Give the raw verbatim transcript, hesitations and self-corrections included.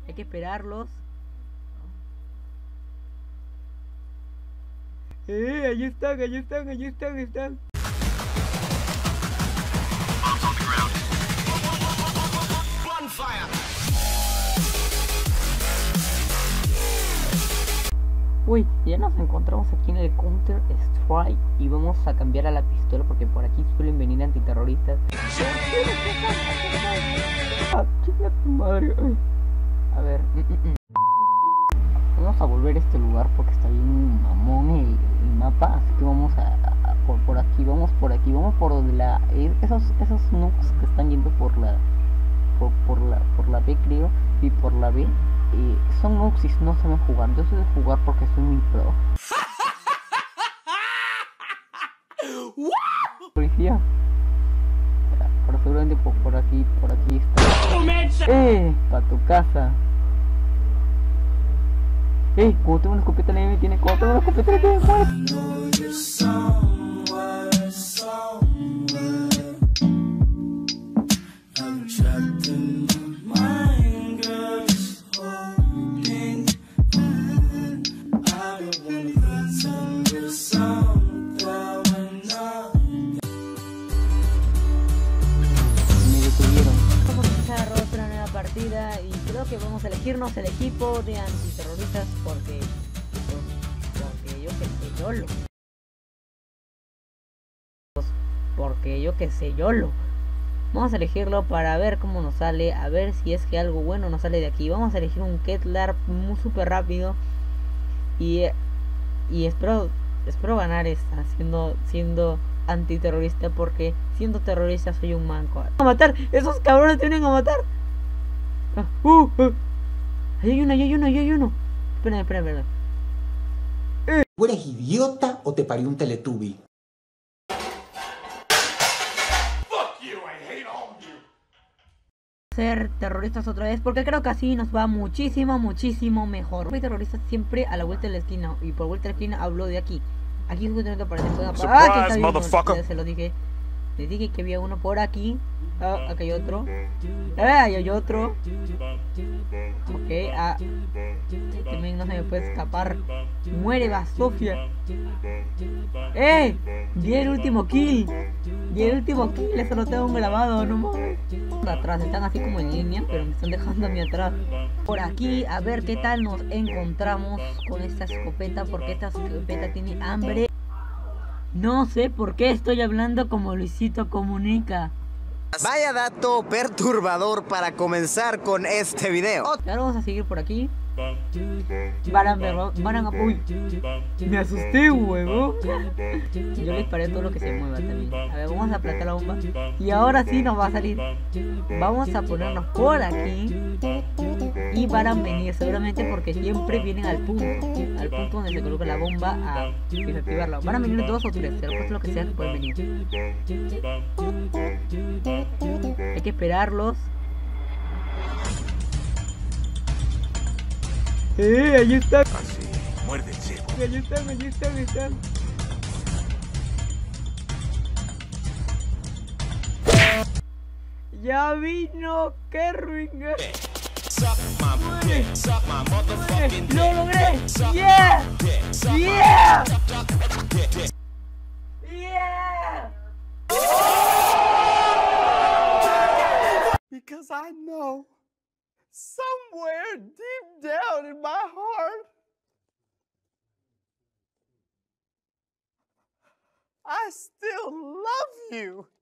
Hay que esperarlos. Eh, ahí están, ahí están, ahí están, ahí están. Uy, ya nos encontramos aquí en el Counter Strike y vamos a cambiar a la pistola porque por aquí suelen venir antiterroristas. Ah, chinga tu madre. Ay. A ver, mm, mm, mm. Vamos a volver a este lugar porque está bien mamón el, el mapa, así que vamos a, a, a por, por aquí, vamos por aquí, vamos por donde la esos esos nukes que están yendo por la por, por la por la B, creo, y por la B. Eh, son nukes y no saben jugar. Yo sé jugar porque soy muy pro. Policía. Pero seguramente por, por aquí, por aquí está. ¡Eh! Pa' tu casa. ¡Eh! Como tengo una escopeta en la tiene, como tengo una escopeta en la muere. Partida y creo que vamos a elegirnos el equipo de antiterroristas porque porque yo que sé yo lo porque yo que sé yo lo vamos a elegirlo para ver cómo nos sale, a ver si es que algo bueno nos sale de aquí. Vamos a elegir un Kevlar muy súper rápido y y espero espero ganar esta siendo siendo antiterrorista porque siendo terrorista soy un manco. ¡A matar! ¡Esos cabrones tienen a matar! Ah, uh, uh. Ahí hay uno, ahí hay uno, ahí hay uno. Espera, espera, espera. Eh. ¿Tú eres idiota o te parió un Teletubby? Ser terroristas otra vez porque creo que así nos va muchísimo, muchísimo mejor. Soy terrorista siempre a la vuelta de la esquina y por vuelta de la esquina hablo de aquí. Aquí justamente aparece toda para. ¡Ah, que está bien! No, se lo dije. Les dije que había uno por aquí. Ah, aquí hay otro. Ah, ahí hay otro. Ok, ah. También no se me puede escapar. Muere Basofia. ¡Eh! Vi el último kill. Vi el último kill. Eso lo tengo grabado, no mames. Atrás, están así como en línea, pero me están dejando a mí atrás. Por aquí, a ver qué tal nos encontramos con esta escopeta. Porque esta escopeta tiene hambre. No sé por qué estoy hablando como Luisito Comunica. Vaya dato perturbador para comenzar con este video. Ahora vamos a seguir por aquí. Van a, van a, uy, me asusté, huevo. Yo le disparé todo lo que se mueva también. A ver, vamos a aplatar la bomba. Y ahora sí nos va a salir. Vamos a ponernos por aquí. Y van a venir seguramente porque siempre vienen al punto. Al punto donde se coloca la bomba a desactivarla. Van a venir dos o tres, pero pues lo que sea que pueden venir. Hay que esperarlos. ¡Eh! Ahí están. Así, muerde el cebo. Ahí están, ahí están, ahí están. Ya vino Kerwin. ¡Muere! ¡Muere! ¡Lo logré! ¡Yeah! ¡Yeah! ¡Yeah! Because I know somewhere deep down in my heart I still love you.